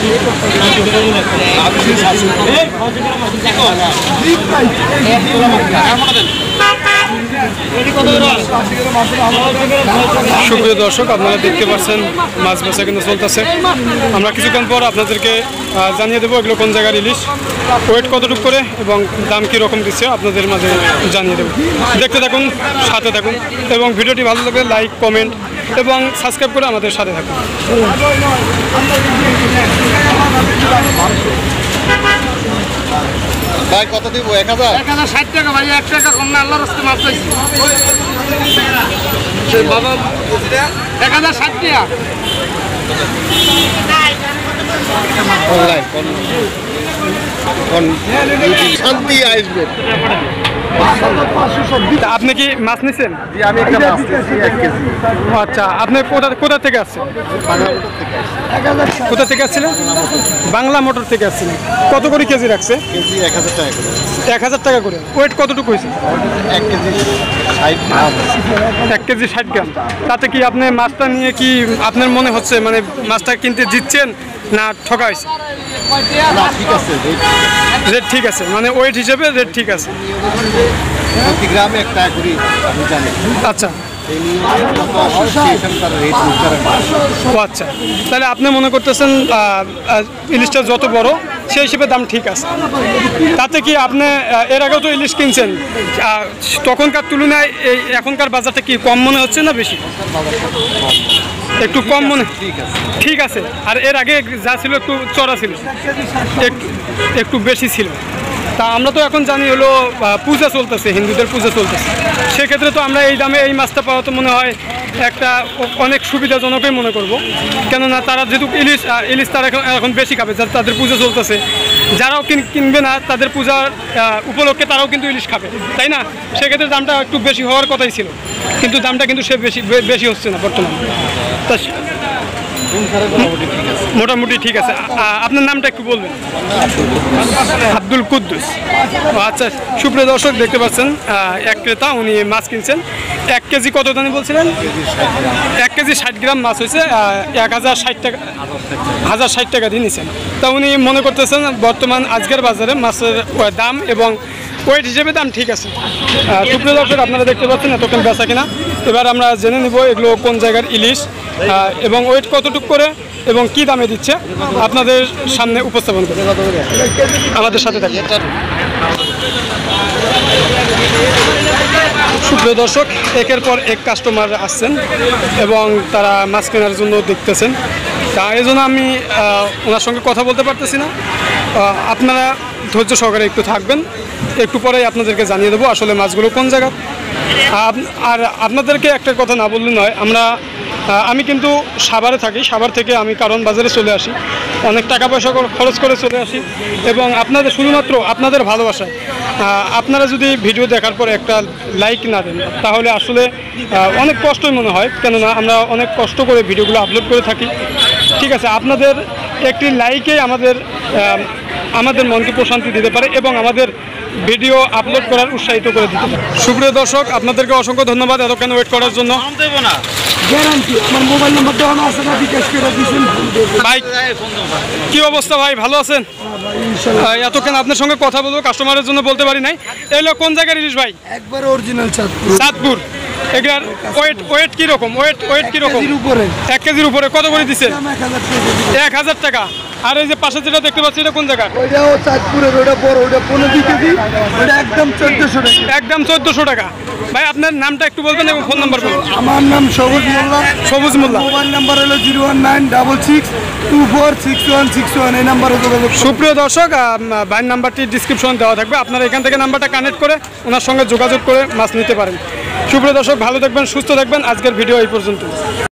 সুপ্রিয় দর্শক, আপনারা দেখতে পাচ্ছেন মাছ বেচা কিন্তু চলতেছে। আমরা কিছুক্ষণ পর আপনাদেরকে জানিয়ে দেবো এগুলো কোন জায়গার ইলিশ, ওয়েট কতটুকু করে এবং দাম কীরকম দিচ্ছে আপনাদের মাঝে জানিয়ে দেবো। দেখতে থাকুন, সাথে থাকুন এবং ভিডিওটি ভালো লাগলে লাইক, কমেন্ট এবং সাবস্ক্রাইব করে আমাদের সাথে থাকুন। ভাই কত দিব? 1060 টাকা ভাই, 1 টাকা কম না, আল্লাহর রাস্তায় মাছ পাইছি বাবা। 1060 টাকা শান্তি আসবে। আপনি কি মাছ নিচ্ছেন? আমি একটা মাছ নিয়েছি 1 কেজি। আচ্ছা, আপনি কোথা থেকে আসছেন? কোথা থেকে আসছিলেন? বাংলা মোটর থেকে আসছিলেন। কত করে কেজি রাখছে? কেজি 1000 টাকা করে। 1000 টাকা করে। ওয়েট কতটুকু হয়েছে? 1 কেজি 60 গ্রাম। 1 কেজি 60 গ্রাম। তাতে কি আপনি মাছটা নিয়ে কি আপনার মনে হচ্ছে মানে মাছটা কিনতে জিতছেন না ঠকা হয়েছে? না, ঠিক আছে, রেট ঠিক আছে, মানে ওয়েট হিসেবে রেট ঠিক আছে। প্রতি গ্রামে 1 টাকা করে আমি জানি। আচ্ছা, ও আচ্ছা, তাহলে আপনি মনে করতেছেন ইলিশটা যত বড় সেই হিসেবে দাম ঠিক আছে। তাতে কি আপনি এর আগেও তো ইলিশ কিনছেন, তখনকার তুলনায় এই এখনকার বাজারটা কি কম মনে হচ্ছে না বেশি? একটু কম মনে, ঠিক আছে। আর এর আগে যা ছিল একটু চড়া ছিল, একটু বেশি ছিল। তা আমরা তো এখন জানি হলো পূজা চলতেছে, হিন্দুদের পূজা চলতেছে, সেক্ষেত্রে তো আমরা এই দামে এই মাছটা পাওয়া তো মনে হয় একটা অনেক সুবিধাজনকই মনে করব। কেননা তারা যেহেতু ইলিশ তারা এখন বেশি খাবে, তাদের পূজা চলতেছে, যারাও কিনবে না তাদের পূজার উপলক্ষে তারাও কিন্তু ইলিশ খাবে, তাই না? সেক্ষেত্রে দামটা একটু বেশি হওয়ার কথাই ছিল, কিন্তু দামটা কিন্তু সে বেশি হচ্ছে না বর্তমানে। তা মোটামুটি ঠিক আছে। আপনার নামটা একটু বলবেন? আব্দুল কুদ্দুস। আচ্ছা, সুপ্রিয় দর্শক দেখতে পাচ্ছেন এক ক্রেতা, উনি মাছ কিনছেন। 1 কেজি কত দানি বলছিলেন? 1 কেজি 60 গ্রাম মাছ হয়েছে 1060 টাকা, 1060 টাকা দিয়ে নিচ্ছেন। তা উনি মনে করতেছেন বর্তমান আজকের বাজারে মাছের দাম এবং ওয়েট হিসেবে দাম ঠিক আছে। সুপ্রিয় দর্শক, আপনারা দেখতে পাচ্ছেন এতক্ষণ বেচা কিনা। এবার আমরা জেনে নিব এগুলো কোন জায়গার ইলিশ এবং ওয়েট কতটুকু করে এবং কি দামে দিচ্ছে আপনাদের সামনে উপস্থাপন করে। আমাদের সাথে থাকুন। সুপ্রিয় দর্শক, একের পর এক কাস্টমার আসছেন এবং তারা মাছ কেনার জন্য দেখতেছেন। তা এই জন্য আমি ওনার সঙ্গে কথা বলতে পারতেছি না। আপনারা ধৈর্য সহকারে একটু থাকবেন, একটু পরেই আপনাদেরকে জানিয়ে দেবো আসলে মাছগুলো কোন জায়গার। আর আপনাদেরকে একটা কথা না বললে নয়, আমি কিন্তু সাভারে থাকি, সাভার থেকে আমি কারণ বাজারে চলে আসি, অনেক টাকা পয়সা খরচ করে চলে আসি এবং আপনাদের শুধুমাত্র আপনাদের ভালোবাসায় আপনারা যদি ভিডিও দেখার পরে একটা লাইক না দেন তাহলে আসলে অনেক কষ্টই মনে হয়, কেননা আমরা অনেক কষ্ট করে ভিডিওগুলো আপলোড করে থাকি। ঠিক আছে, আপনাদের একটি লাইকে আমাদের মনকে প্রশান্তি দিতে পারে এবং আমাদের ভিডিও আপলোড করার উৎসাহিত করে দিতে পারে। সুপ্রিয় দর্শক, আপনাদেরকে অসংখ্য ধন্যবাদ এতক্ষণ ওয়েট করার জন্য। ভাই কি অবস্থা ভাই, ভালো আছেন? এতক্ষণ আপনার সঙ্গে কথা বলবো, কাস্টমারের জন্য বলতে পারি নাই। এলো কোন জায়গার ইলিশ ভাই? একবার অরিজিনাল চাঁদপুর। এটার ওয়েট কিরকম? ওয়েট কিরকম? 1 কেজির উপরে। কত করে দিচ্ছে? 1000 টাকা। আর এই যে পাশে যেটা দেখতে পাচ্ছি এটা কোন জায়গা? ওইটাও চাঁদপুরের, ওটা বড়, ওটা 15 কেজি, ওটা একদম 1400 টাকা। একদম 1400 টাকা। ভাই আপনার নামটা একটু বলবেন এবং ফোন নাম্বার বলবেন। আমার নাম সবুজ মোল্লা। সবুজ মোল্লা। মোবাইল নাম্বার হলো 01966246161। এই নাম্বারে যোগাযোগ। সুপ্রিয় দর্শক, ভাইয়ের নাম্বারটি ডিসক্রিপশন দেওয়া থাকবে, আপনারা এখান থেকে নাম্বারটা কানেক্ট করে ওনার সঙ্গে যোগাযোগ করে মাছ নিতে পারেন। সুপ্রিয় দর্শক, ভালো থাকবেন, সুস্থ থাকবেন। আজকের ভিডিও এই পর্যন্ত।